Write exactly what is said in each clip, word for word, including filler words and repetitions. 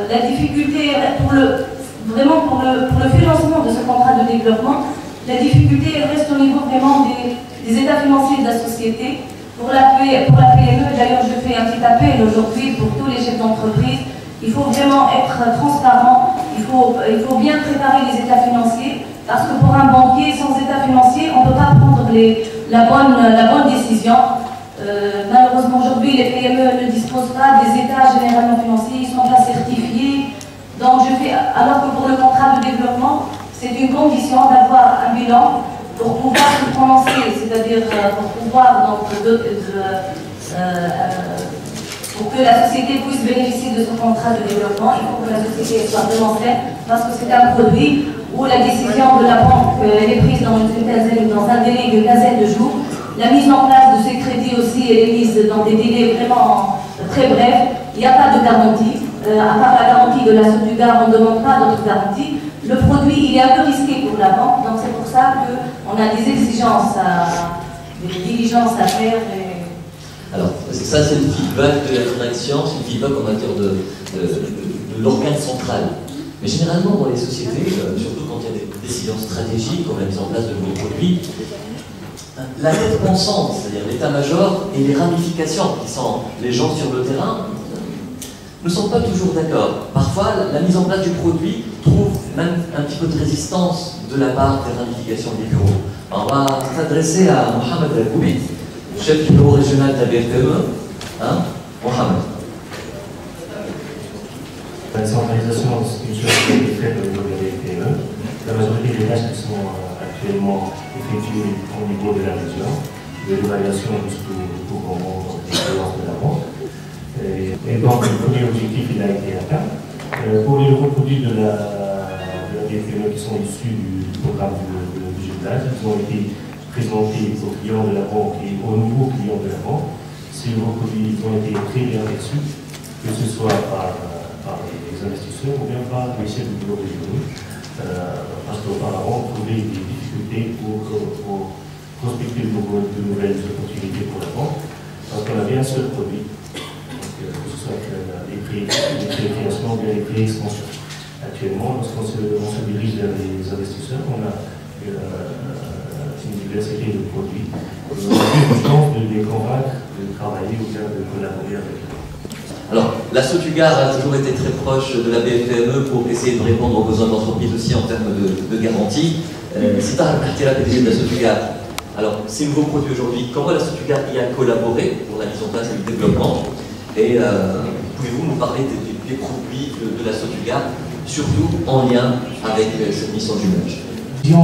la difficulté, pour le, vraiment pour le, pour le financement de ce contrat de développement, la difficulté reste au niveau vraiment des, des états financiers de la société. Pour la, pour la P M E, d'ailleurs je fais un petit appel aujourd'hui pour tous les chefs d'entreprise, il faut vraiment être transparent, il faut, il faut bien préparer les états financiers, parce que pour un banquier sans état financier, on ne peut pas prendre les, la, bonne, la bonne décision. Euh, malheureusement aujourd'hui, les P M E ne disposent pas des états généralement financiers, ils ne sont pas certifiés. Donc je fais, alors que pour le contrat de développement, c'est une condition d'avoir un bilan pour pouvoir se prononcer, c'est-à-dire pour pouvoir donc, de, de, de, euh, pour que la société puisse bénéficier de ce contrat de développement, il faut que la société soit vraiment saine, parce que c'est un produit où la décision de la banque elle est prise dans une quinzaine, dans un délai de quinzaine de jours. La mise en place de ces crédits aussi elle est mise dans des délais vraiment très brefs. Il n'y a pas de garantie. Euh, à part la garantie de la Sotugar, on ne demande pas d'autres garanties. Le produit, il est un peu risqué pour la banque, donc c'est pour ça qu'on a des exigences, à, des diligences à faire. Et... Alors, ça c'est le feedback de la direction, c'est le feedback en matière de, de, de, de l'organe central. Mais généralement dans les sociétés, euh, surtout quand il y a des décisions stratégiques, comme la mise en place de nouveaux produits, la tête pensante, c'est-à-dire l'état-major et les ramifications qui sont les gens sur le terrain, ne sont pas toujours d'accord. Parfois, la mise en place du produit trouve même un petit peu de résistance de la part des ramifications des bureaux. Alors, on va s'adresser à Mohamed Al-Koubi, chef du bureau régional de la B F M E. Hein, Mohamed. La décentralisation, c'est une chose qui a été faite au niveau de la B F M E. La majorité des tâches qui sont actuellement effectuées au niveau de la région, de l'évaluation jusqu'au recouvrement des créances de la banque. Et donc, le premier objectif, il a été atteint. Euh, pour les nouveaux produits de la, de la B F M E qui sont issus du, du programme de, de budgetage, ils ont été présentés aux clients de la banque et aux nouveaux clients de la banque. Ces nouveaux produits ils ont été très bien reçus, que ce soit par, par les investisseurs ou bien par les chefs de bureau régionaux, euh, parce qu'auparavant, on trouvait des difficultés pour, pour prospecter de, nouveau, de nouvelles opportunités pour la banque, parce qu'on avait un seul produit. Que ce soit les prix, les prix de financement ou bien les prix d'expansion. Actuellement, lorsqu'on se, se dirige vers les investisseurs, on a euh, une diversité de produits. On a plus de chance de les convaincre de travailler ou bien de collaborer avec eux. Alors, la Sotugar a toujours été très proche de la B F M E pour essayer de répondre aux besoins d'entreprise aussi en termes de, de garantie. Euh, C'est pas la P D G de la Sotugar. Alors, ces nouveaux produits aujourd'hui, comment la Sotugar y a collaboré pour la mise en place et le développement? Et euh, pouvez-vous nous parler des, des produits de, de la Sotugar, surtout en lien avec euh, cette mission du jumelage? Vision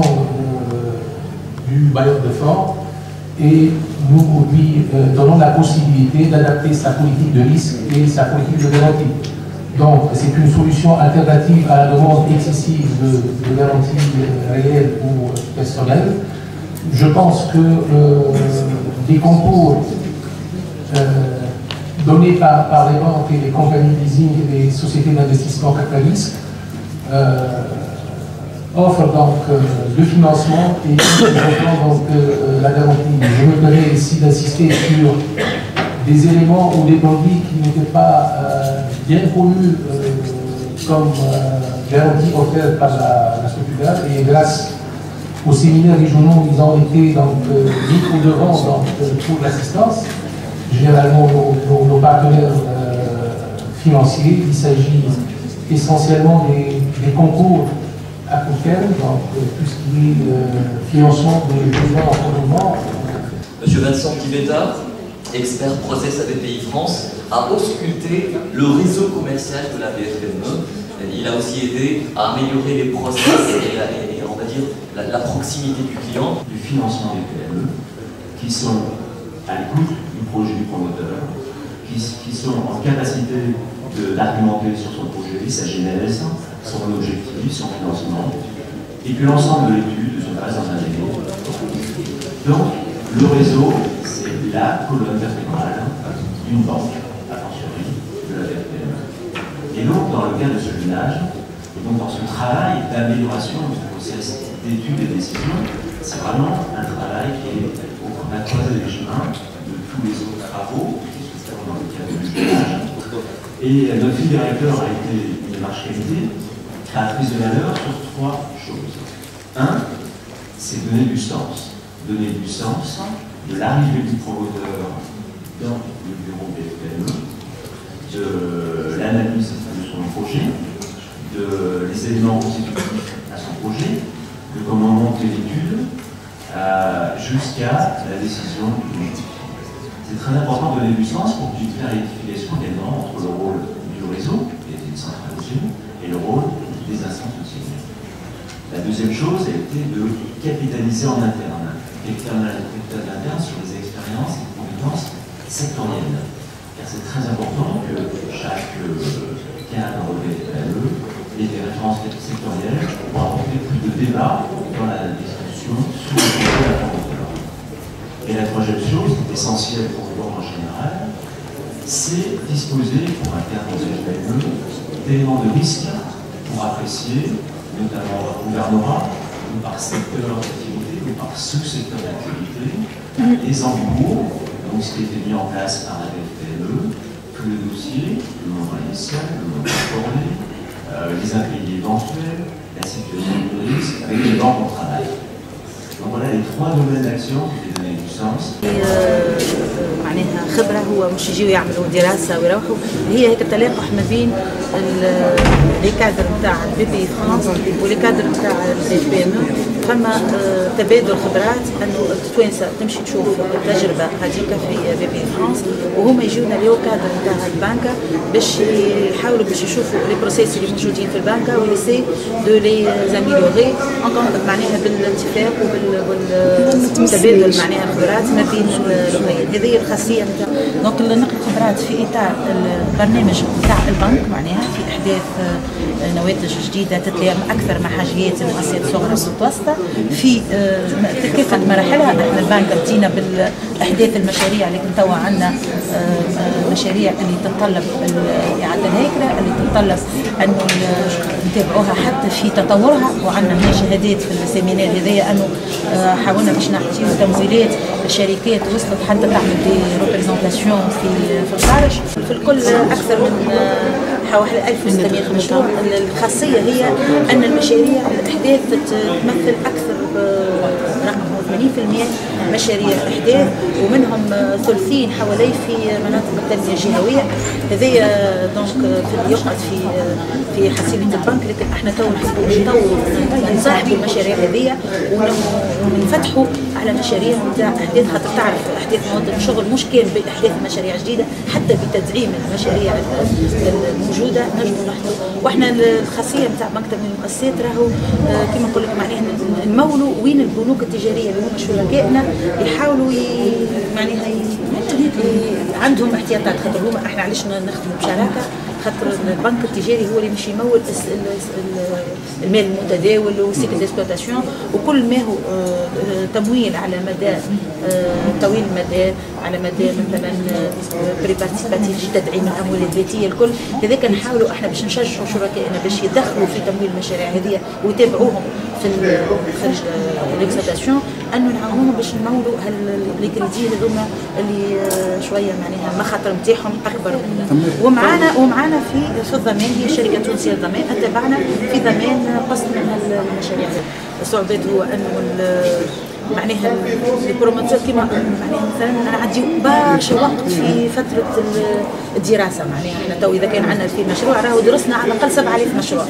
euh, du bailleur de fonds et nous lui euh, donnons la possibilité d'adapter sa politique de risque et sa politique de garantie. Donc c'est une solution alternative à la demande excessive de, de garantie réelle ou personnelle. Je pense que euh, des concours euh, donnés par, par les banques et les compagnies de leasing et les sociétés d'investissement capitaliste euh, offrent donc euh, le financement et donc euh, la garantie. Je me permets ici d'insister sur des éléments ou des produits qui n'étaient pas euh, bien connus euh, comme euh, garantie offerte par la, la Sotugar, et grâce aux séminaires régionaux, ils ont été donc euh, mis au devant donc, pour l'assistance. Généralement nos, nos, nos partenaires euh, financiers. Il s'agit essentiellement des, des concours à court terme, donc euh, tout ce qui est euh, financement des besoins en mouvement. Monsieur Vincent Pivetta, expert process A B P I France, a ausculté le réseau commercial de la B F M E. Il a aussi aidé à améliorer les process et, la, et on va dire la, la proximité du client. Du financement des P M E qui sont à l'écoute du projet du promoteur, qui, qui sont en capacité d'argumenter sur son projet, sa genèse, son objectif, son financement, et que l'ensemble de l'étude se passe dans un délai. Donc, le réseau, c'est la colonne vertébrale d'une banque, a fortiori, de la B F M E. Et donc, dans le cas de ce village, et donc dans ce travail d'amélioration du process d'étude et de décision, c'est vraiment un travail qui est au croisée des chemins de tous les autres travaux qui se font dans le cadre du village. Et notre fil directeur a été une démarche qualité, créatrice de valeur sur trois choses. Un, c'est donner du sens. Donner du sens de l'arrivée du promoteur dans le bureau B F P M E, de l'analyse de son projet, de les éléments constitutifs à son projet, de comment monter l'étude, euh, jusqu'à la décision du métier. C'est très important de donner du sens pour qu'il y ait une clarification également entre le rôle du réseau, qui est décentralisé, et le rôle des instances auxiliaires. La deuxième chose a été de capitaliser en interne, capitaliser en interne sur les expériences et compétences sectorielles. Car c'est très important que chaque cadre B F P M E ait des références sectorielles pour apporter plus de débat dans la discussion sur le projet de la promoteur. Et la troisième chose, essentielle pour le monde en général, c'est disposer pour un cadre B F P M E d'éléments de risque pour apprécier, notamment par gouvernorat, ou par secteur d'activité, ou par sous-secteur d'activité, les encours, donc ce qui a été mis en place par la B F P M E, tout le dossier, le montant initial, le montant accordé, euh, les impayés éventuels, la situation de risque, avec les banques au travail. Donc voilà les trois domaines d'action qui ont donné du sens. معناها خبره هو مش يجيو يعملوا دراسه ويروحوا، هي هيك التلاقح ما بين لي كادر نتاع البي بي فرانس ولي كادر نتاع البي بي ام. فما تبادل خبرات انه التوانسه تمشي تشوف التجربه هذيك في بي بي فرانس وهما يجيونا ليو كادر نتاع البنكه باش يحاولوا باش يشوفوا لي بروسيس اللي موجودين في البنكه ويسي دو لي زاميليوري معناها بالاتفاق وبالتبادل معناها الخبرات ما بين الولايات. هذه الخاصيه نتاع دونك نقل الخبرات في اطار البرنامج نتاع البنك معناها في احداث نواتج جديده تتلائم اكثر مع حاجيات المؤسسات الصغرى والمتوسطه في كافه مراحلها. احنا البنك بدينا بالاحداث المشاريع اللي توا عندنا مشاريع اللي تتطلب اعاده الهيكله اللي تتطلب انه نتابعوها حتى في تطورها، وعندنا شهادات في السيمينار هذايا انه حاولنا باش نعطيو تمويلات الشركات وصلت حتى تعمل دي ريبريزونتاسيون في في الخارج. في الكل اكثر من حوالي ألف وستمائة مشروع. الخاصيه هي ان المشاريع الاحداث تمثل اكثر رقم ثمانين بالمئة مشاريع احداث، ومنهم ثلثين حوالي في مناطق التنميه الجهويه. هذايا دونك في يقعد في في حصيله البنك، لكن احنا تو نحبوا نطوروا نصاحبوا المشاريع هذيا ونفتحوا على مشاريع نتاع احداث، خاطر تعرف احداث مواطن الشغل مش كان باحداث مشاريع جديده، حتى بتدعيم المشاريع الموجوده نجموا نحضروا. واحنا الخاصيه نتاع مكتب من المؤسسات راهو كما نقول لك معناها نمولوا وين البنوك التجاريه اللي هما شركائنا يحاولوا معناها عندهم احتياطات، خاطر هما احنا علاش نخدموا بشراكه، خاطر البنك التجاري هو اللي مش يمول المال المتداول وسيكل ديسبلوتاسيون وكل ما هو تمويل على مدى طويل المدى، على مدى مثلا بري بارتيسيباتيف تدعيم الاموال الذاتيه الكل. لذلك نحاولوا احنا باش نشجعوا شركائنا باش يدخلوا في تمويل المشاريع هذه ويتابعوهم في خارج الاكسبلوتاسيون، انه نعاونوهم باش نمولوا لي كريدي هذوما اللي شويه معناها المخاطر نتاعهم اكبر. ومعانا ومعانا في في الضمان هي شركه تونسيه للضمان اتبعنا في ضمان قسط من المشاريع. الصعوبات هو انه معناها البروموتور كيما معناها مثلا نعديو برشا وقت في فتره الدراسه. معناها احنا تو اذا كان عندنا في مشروع راهو درسنا على الاقل سبعة آلاف مشروع.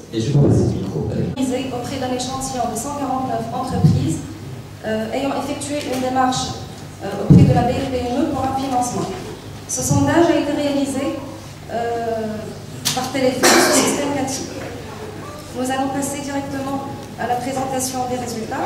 Auprès d'un échantillon de cent quarante-neuf entreprises euh, ayant effectué une démarche euh, auprès de la B F P M E pour un financement. Ce sondage a été réalisé euh, par téléphone sur le système CATI. Nous allons passer directement à la présentation des résultats.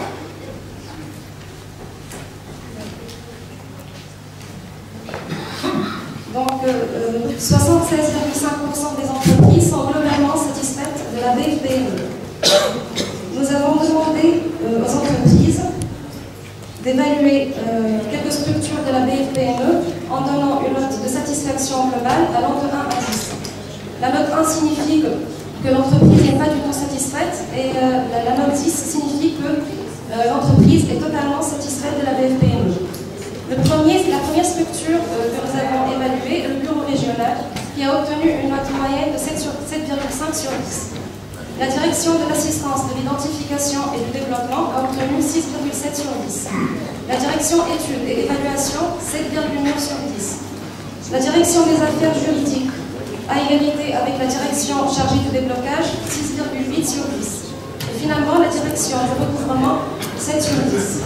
Donc, euh, soixante-seize virgule cinq pour cent des entreprises sont globalement satisfaites de la B F P M E. Nous avons demandé euh, aux entreprises d'évaluer euh, quelques structures de la B F P M E en donnant une note de satisfaction globale allant de un à dix. La note un signifie que, que l'entreprise n'est pas du tout satisfaite et euh, la, la note dix signifie que euh, l'entreprise est totalement satisfaite de la B F P M E. Le premier, la première structure euh, que nous avons évaluée est le bureau régional qui qui a obtenu une note moyenne de sept virgule cinq sur dix. La direction de l'assistance, de l'identification et du développement a obtenu six virgule sept sur dix. La direction études et évaluation, sept virgule neuf sur dix. La direction des affaires juridiques, à égalité avec la direction chargée du déblocage, six virgule huit sur dix. Et finalement, la direction du recouvrement, sept sur dix.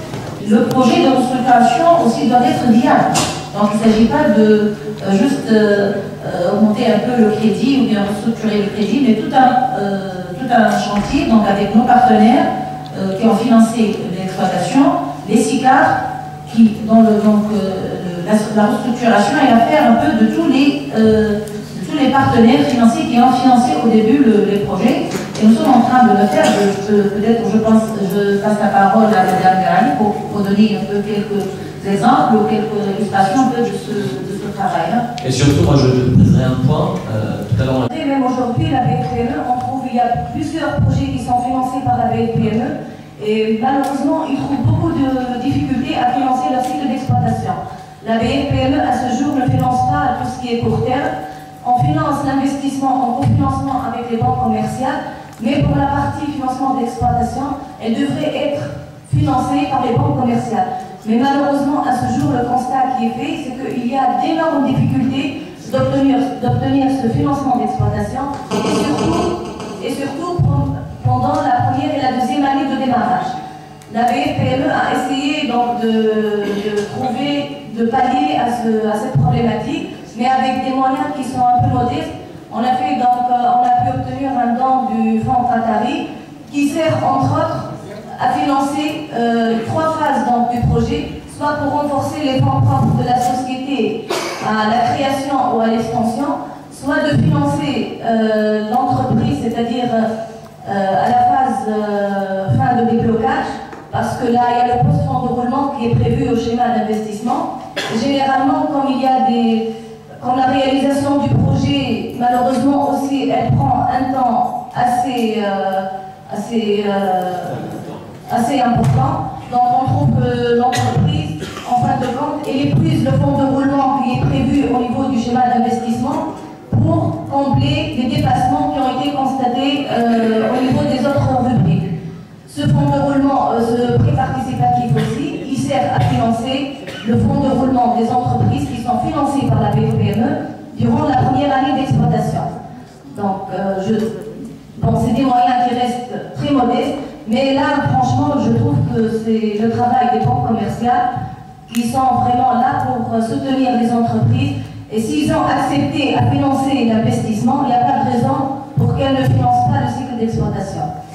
Le projet de restructuration aussi doit être viable. Donc il ne s'agit pas de euh, juste euh, euh, augmenter un peu le crédit ou bien restructurer le crédit, mais tout un, euh, tout un chantier donc avec nos partenaires euh, qui ont financé l'exploitation, les SICAR, qui, dont le, donc, euh, la, la restructuration est l'affaire un peu de tous les, euh, de tous les partenaires financiers qui ont financé au début le, les projets. Et nous sommes en train de le faire. Peut-être je pense, je passe la parole à Madame Garani pour, pour donner un peu quelques exemples ou quelques illustrations un peu de ce, de ce travail-là. Et surtout, moi, je préciserai un point. Euh, tout à l'heure, Et même aujourd'hui, la B F P M E, on trouve qu'il y a plusieurs projets qui sont financés par la B F P M E et malheureusement, ils trouvent beaucoup de difficultés à financer leur cycle d'exploitation. La B F P M E, à ce jour, ne finance pas tout ce qui est court terme. On finance l'investissement en cofinancement avec les banques commerciales, mais pour la partie financement d'exploitation, elle devrait être financée par les banques commerciales. Mais malheureusement, à ce jour, le constat qui est fait, c'est qu'il y a d'énormes difficultés d'obtenir ce financement d'exploitation, et surtout, et surtout pendant la première et la deuxième année de démarrage. La B F P M E a essayé donc de, de trouver, de pallier à, ce, à cette problématique, mais avec des moyens qui sont un peu modestes. On a, fait, donc, euh, on a pu obtenir un don du Fonds Qatari qui sert entre autres à financer euh, trois phases donc, du projet, soit pour renforcer les fonds propres de la société à la création ou à l'extension, soit de financer euh, l'entreprise, c'est-à-dire euh, à la phase euh, fin de déblocage, parce que là, il y a le post-fonds de roulement qui est prévu au schéma d'investissement. Généralement, comme il y a des... Quand la réalisation du projet, malheureusement aussi, elle prend un temps assez, euh, assez, euh, assez important. Donc on trouve que l'entreprise, en fin de compte, elle épuise le fonds de roulement qui est prévu au niveau du schéma d'investissement pour combler les dépassements qui ont été constatés euh, au niveau des autres rubriques. Ce fonds de roulement, euh, ce prêt participatif aussi, il sert à financer le fonds de roulement des entreprises qui sont financées par la B F P M E durant la première année d'exploitation. Donc, euh, je, bon, c'est des moyens qui restent très modestes, mais là, franchement, je trouve que c'est le travail des banques commerciales qui sont vraiment là pour soutenir les entreprises. Et s'ils ont accepté à financer l'investissement, il n'y a pas de raison pour qu'elles ne financent pas le cycle d'exploitation.